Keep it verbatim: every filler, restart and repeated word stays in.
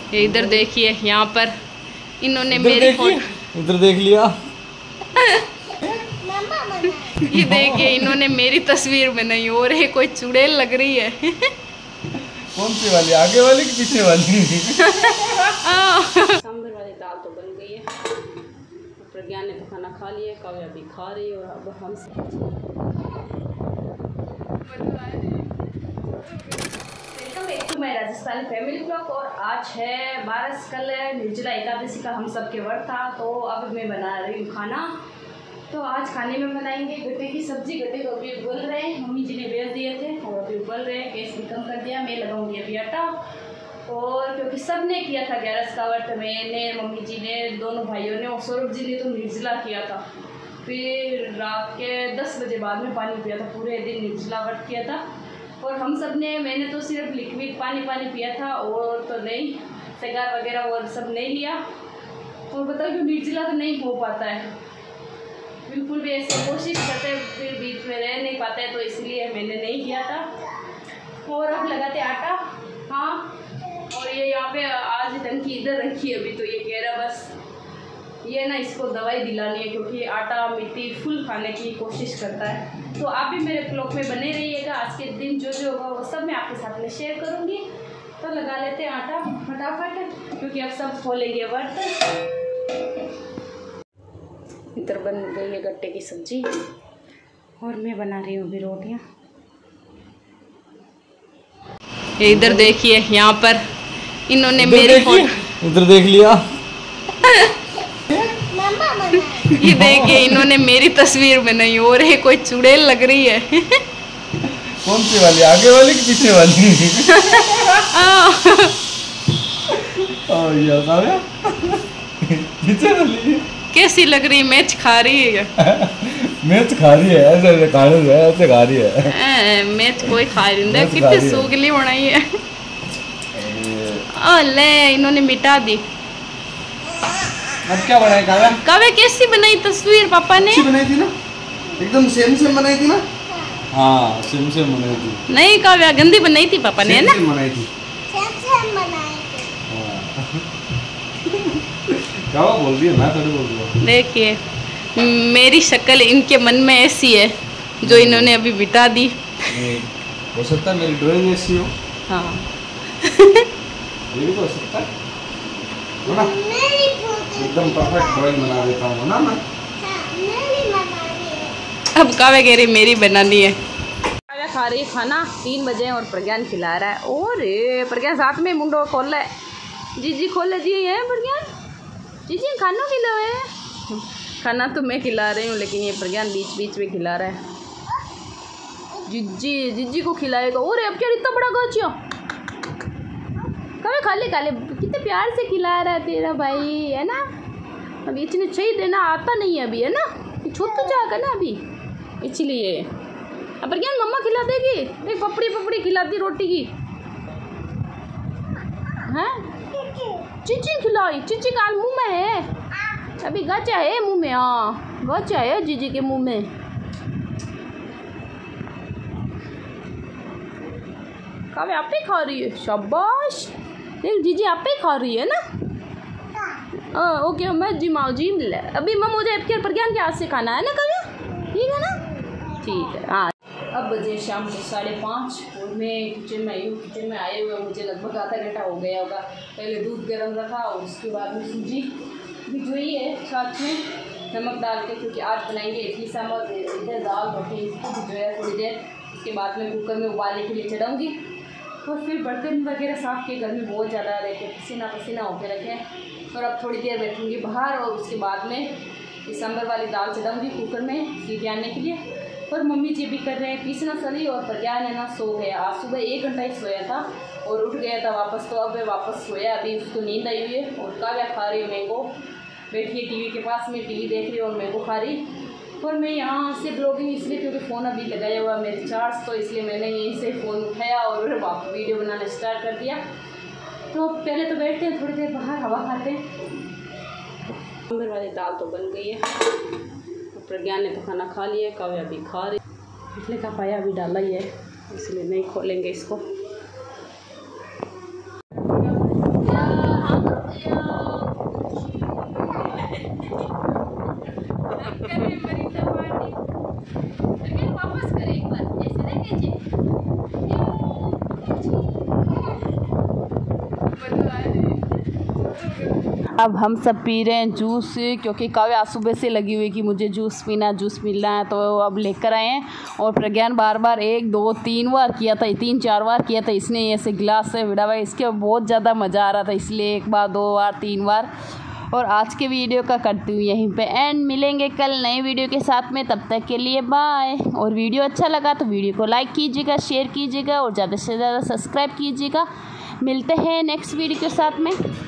ये इधर देखिए, यहाँ पर इन्होंने मेरी फोटो इधर देख लिया। ये देखिए, इन्होंने मेरी तस्वीर बनाई और ये कोई चुड़ैल लग रही है। कौन सी वाली, आगे वाली कि पीछे वाली? सांभर वाली दाल तो बन गई है। प्रज्ञा ने तो खाना खा लिया, काव्या भी खा रही है और अब हम मैं राजस्थानी फैमिली ब्लॉग। और आज है बारस, कल निर्जला एकादशी का हम सब के व्रत था। तो अब मैं बना रही हूँ खाना। तो आज खाने में बनाएंगे गट्टे की सब्जी। गट्टे को अभी उबल रहे हैं, मम्मी जी ने बेच दिए थे और अभी उबल रहे हैं। गैस भी कम कर दिया, मैं लगाऊंगी अभी आटा। और क्योंकि सब ने किया था ग्यारस का व्रत, मैंने, मम्मी जी ने, दोनों भाइयों ने और सौरभ जी ने तो निर्जला किया था। फिर रात के दस बजे बाद में पानी पिया था, पूरे दिन निर्जला व्रत किया था। और हम सब ने, मैंने तो सिर्फ लिक्विड पानी पानी पिया था और तो नहीं सिगार वगैरह और सब नहीं लिया। और बताओ कि निर्जला तो नहीं हो पाता है बिल्कुल भी, ऐसे कोशिश करते फिर बीच में रह नहीं पाते, तो इसलिए मैंने नहीं किया था। और अब लगाते आटा। हाँ, और ये यहाँ पे आज टंकी इधर रखी है अभी, तो ये कह रहा बस ये ना इसको दवाई दिलानी है, क्योंकि आटा मिट्टी फुल खाने की कोशिश करता है। तो आप भी मेरे ब्लॉग में बने रहिएगा। आज के दिन जो जो होगा वो सब मैं आपके साथ में शेयर करूँगी। तो लगा लेते हैं आटा फटाफट, क्योंकि अब सब खोलेंगे व्रत। इधर बन गई है गट्टे की सब्जी और मैं बना रही हूँ अभी रोटियाँ। ये इधर देखिए, यहाँ पर इन्होंने मेरी फोटो इधर देख लिया। ये देखिए, इन्होंने मेरी तस्वीर बनाई और ये कोई चुड़ैल लग रही है। कौन सी वाली, आगे वाली कि पीछे वाली? पीछे वाली कैसी लग रही? मैच खा रही है? मैच खा रही है, ऐसे ऐसे खा रही है, ऐसे खा रही है। मैच कोई खा रही है, कितनी सूगली बनाई है। ओ ले, इन्होंने मिटा दी। अब क्या बनाई काव्या? काव्या कैसी बनाई तस्वीर पापा ने? अच्छी बनाई थी ना, एकदम सेम सेम बनाई थी ना। हाँ, सेम सेम बनाई थी। नहीं काव्या, गंदी बनाई थी पापा ने, है ना? सेम बनाई थी। सेम सेम बनाई थी। क्या बोल रही है, मैं थोड़ी बोल रही हूँ। देखिए, मेरी शक्ल इनके मन में ऐसी है जो इन्होंने अभी बिता दी। हो सकता है मेरी ड्राइंग ऐसी हो। हाँ, ये भी तो हो सकता है ना। एकदम परफेक्ट ड्राइंग बना देता हूँ ना मैं। अब काव्या कह रही मेरी बनानी है। काव्या खा रही है खाना, तीन बजे और प्रज्ञान खिला रहा है। और प्रज्ञान साथ में मुंडो खोल रहा है। जी जी खोल जी है प्रज्ञान, जी जी खाना खिला है। खाना तो मैं खिला रही हूँ, लेकिन ये प्रज्ञान बीच बीच में खिला रहा है। जिज्जी जिज्जी को खिलाएगा। और अब क्या इतना बड़ा गाचिया? काव्या खाले खाले, कितने प्यार से खिला रहा है तेरा भाई, है ना? अभी इतने चाहिए देना आता नहीं है अभी, है ना? छोटा जाएगा ना अभी, इसलिए। अब प्रज्ञान मम्मा खिला देगी, एक पपड़ी पपड़ी खिलाती रोटी की। हैं? चिची खिलाई, चिची काल मुंह में है अभी, गाचा है मुंह में। हाँ, गाचा है जीजी के मुंह में। काव्या आप ही खा रही है, शाबाश। देख जीजी आप ही खा रही है ना। हाँ ओके, मैं जिमाओ जी ले। अभी मम मुझे आपके प्रज्ञान के हाथ से खाना है ना काव्या, ठीक है ना? ठीक है। हाँ, अब बजे शाम को साढ़े पाँच और मैं किचन में आई हूँ। किचन में आए हुए मुझे लगभग आधा घंटा हो गया होगा। पहले दूध गर्म रखा और उसके बाद में सूजी भिगोई है साथ में नमक डाल के, क्योंकि आज बनाएंगे इडली सांभर। इधर दाल रोटी इसको भिगोया थोड़ी देर, उसके बाद में कुकर में उबालने के लिए चढ़ाऊँगी। और फिर बर्तन वगैरह साफ़ किए, गर्मी बहुत ज़्यादा रहती है, पसीना पसीना होकर रखे। और अब थोड़ी देर बैठूँगी बाहर और उसके बाद में इस सांभर वाली दाल चढ़ाऊँगी कुकर में सीटी आने के लिए। और मम्मी जी भी कर रहे हैं पीसना सली। और प्रज्ञान है ना सो गया, आज सुबह एक घंटा ही सोया था और उठ गया था वापस। तो अब वापस सोया, अभी उसको नींद आई हुई है। और काव्या खा रही है मैंगो, बैठी है टीवी के पास में, टीवी देख रही है और मैंगो खा रही। और मैं यहाँ से ब्लॉगिंग इसलिए क्योंकि फ़ोन अभी लगाया हुआ मेरे चार्ज, तो इसलिए मैंने यहीं से फ़ोन उठाया और वापस वीडियो बनाना स्टार्ट कर दिया। तो पहले तो बैठते हैं थोड़ी देर बाहर, हवा खाते हैं। सांभर वाली दाल तो बन गई है। प्रज्ञान ने तो खाना खा लिया, काव्या भी खा रही। इडली का पाया भी डाला ही है, इसलिए नहीं खोलेंगे इसको। वापस करें एक बार ऐसे देखे अब हम सब पी रहे हैं जूस, क्योंकि काव्या सुबह से लगी हुई कि मुझे जूस पीना जूस मिलना है, तो अब लेकर आए हैं। और प्रज्ञान बार बार एक दो तीन बार किया था, तीन चार बार किया था इसने ऐसे गिलास से विड़ा भाई, इसके बहुत ज़्यादा मज़ा आ रहा था, इसलिए एक बार दो बार तीन बार। और आज के वीडियो का करती हूँ यहीं पे एंड, मिलेंगे कल नए वीडियो के साथ में, तब तक के लिए बाय। और वीडियो अच्छा लगा तो वीडियो को लाइक कीजिएगा, शेयर कीजिएगा और ज़्यादा से ज़्यादा सब्सक्राइब कीजिएगा। मिलते हैं नेक्स्ट वीडियो के साथ में।